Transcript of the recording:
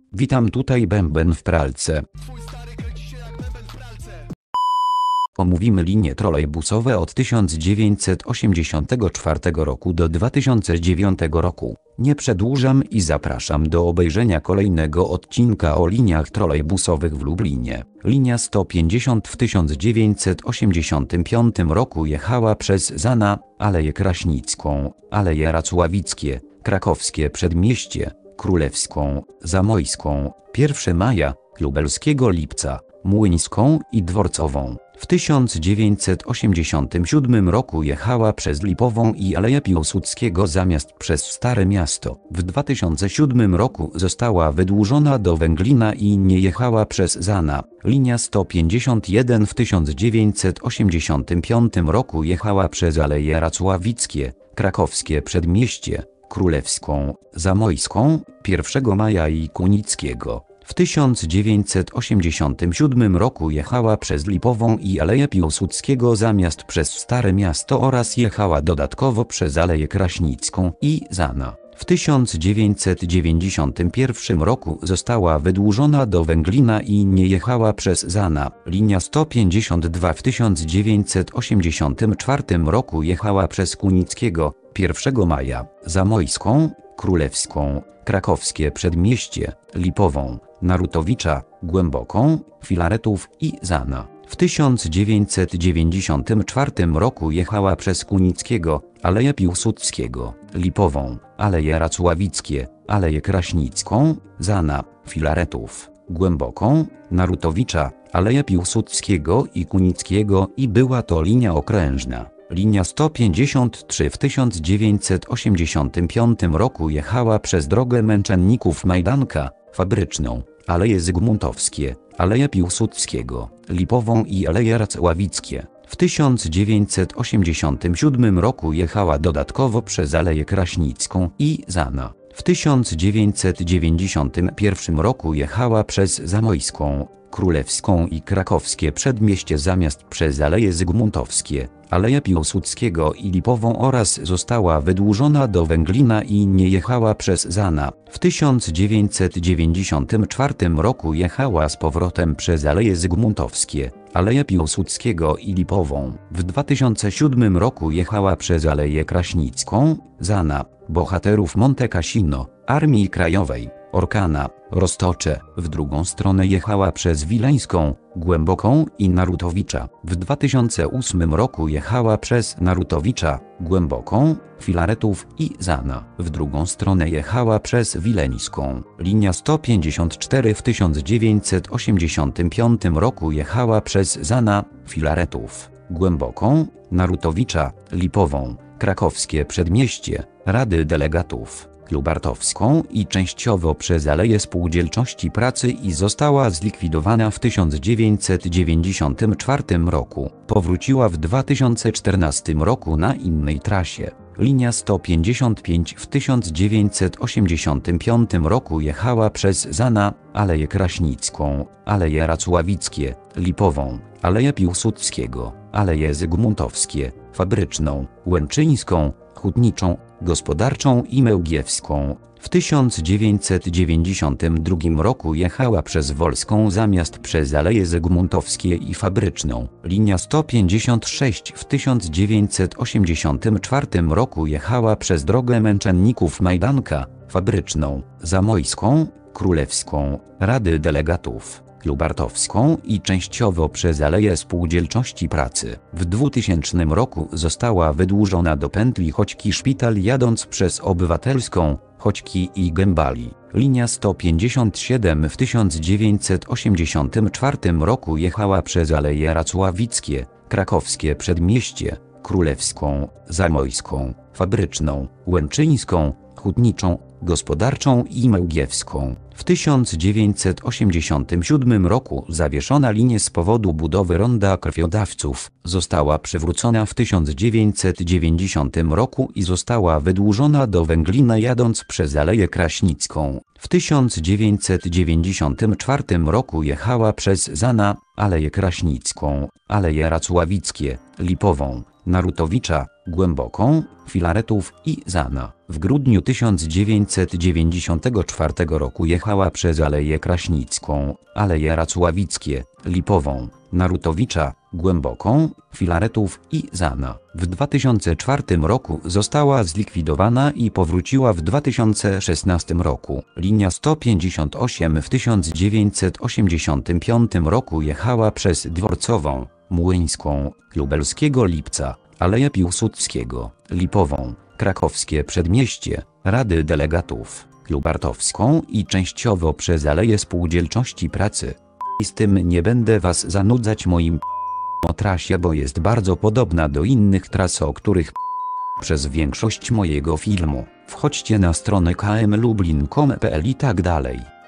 Witam tutaj bęben w pralce. Omówimy linie trolejbusowe od 1984 roku do 2009 roku. Nie przedłużam i zapraszam do obejrzenia kolejnego odcinka o liniach trolejbusowych w Lublinie. Linia 150 w 1985 roku jechała przez Zana, Aleję Kraśnicką, Aleje Racławickie, Krakowskie Przedmieście, Królewską, Zamojską, 1 Maja, Lubelskiego Lipca, Młyńską i Dworcową. W 1987 roku jechała przez Lipową i Aleję Piłsudskiego zamiast przez Stare Miasto. W 2007 roku została wydłużona do Węglina i nie jechała przez Zana. Linia 151 w 1985 roku jechała przez Aleje Racławickie, Krakowskie Przedmieście, Królewską, Zamojską, 1 Maja i Kunickiego. W 1987 roku jechała przez Lipową i Aleję Piłsudskiego zamiast przez Stare Miasto oraz jechała dodatkowo przez Aleję Kraśnicką i Zana. W 1991 roku została wydłużona do Węglina i nie jechała przez Zana. Linia 152 w 1984 roku jechała przez Kunickiego, 1 Maja, Zamojską, Królewską, Krakowskie Przedmieście, Lipową, Narutowicza, Głęboką, Filaretów i Zana. W 1994 roku jechała przez Kunickiego, Aleję Piłsudskiego, Lipową, Aleje Racławickie, Aleję Kraśnicką, Zana, Filaretów, Głęboką, Narutowicza, Aleję Piłsudskiego i Kunickiego i była to linia okrężna. Linia 153 w 1985 roku jechała przez drogę Męczenników Majdanka, Fabryczną, Aleje Zygmuntowskie, Aleję Piłsudskiego, Lipową i Aleje Racławickie. W 1987 roku jechała dodatkowo przez Aleję Kraśnicką i Zana. W 1991 roku jechała przez Zamojską, Królewską i Krakowskie Przedmieście zamiast przez Aleje Zygmuntowskie, Aleję Piłsudskiego i Lipową oraz została wydłużona do Węglina i nie jechała przez Zana. W 1994 roku jechała z powrotem przez Aleje Zygmuntowskie, Aleję Piłsudskiego i Lipową. W 2007 roku jechała przez Aleję Kraśnicką, Zana, Bohaterów Monte Cassino, Armii Krajowej, Orkana, Roztocze. W drugą stronę jechała przez Wileńską, Głęboką i Narutowicza. W 2008 roku jechała przez Narutowicza, Głęboką, Filaretów i Zana. W drugą stronę jechała przez Wileńską. Linia 154 w 1985 roku jechała przez Zana, Filaretów, Głęboką, Narutowicza, Lipową, Krakowskie Przedmieście, Rady Delegatów, Lubartowską i częściowo przez Aleję Spółdzielczości Pracy i została zlikwidowana w 1994 roku. Powróciła w 2014 roku na innej trasie. Linia 155 w 1985 roku jechała przez Zana, Aleję Kraśnicką, Aleje Racławickie, Lipową, Aleję Piłsudskiego, Aleje Zygmuntowskie, Fabryczną, Łęczyńską, Hutniczą, Gospodarczą i Mełgiewską. W 1992 roku jechała przez Wolską zamiast przez Aleje Zygmuntowskie i Fabryczną. Linia 156 w 1984 roku jechała przez drogę Męczenników Majdanka, Fabryczną, Zamojską, Królewską, Rady Delegatów, Lubartowską i częściowo przez Aleję Spółdzielczości Pracy. W 2000 roku została wydłużona do pętli Choćki-Szpital jadąc przez Obywatelską, Choćki i Gębali. Linia 157 w 1984 roku jechała przez Aleje Racławickie, Krakowskie Przedmieście, Królewską, Zamojską, Fabryczną, Łęczyńską, Hutniczą, Gospodarczą i Mełgiewską. W 1987 roku zawieszona linia z powodu budowy ronda krwiodawców została przywrócona w 1990 roku i została wydłużona do Węglina jadąc przez Aleję Kraśnicką. W 1994 roku jechała przez Zana, Aleję Kraśnicką, Aleje Racławickie, Lipową, Narutowicza, Głęboką, Filaretów i Zana. W grudniu 1994 roku jechała przez Aleję Kraśnicką, Aleje Racławickie, Lipową, Narutowicza, Głęboką, Filaretów i Zana. W 2004 roku została zlikwidowana i powróciła w 2016 roku. Linia 158 w 1985 roku jechała przez Dworcową, Młyńską, Lubelskiego Lipca, Aleję Piłsudskiego, Lipową, Krakowskie Przedmieście, Rady Delegatów, Lubartowską i częściowo przez Aleję Spółdzielczości Pracy. I z tym nie będę was zanudzać moim o trasie, bo jest bardzo podobna do innych tras, o których przez większość mojego filmu. Wchodźcie na stronę kmlublin.com.pl i tak dalej.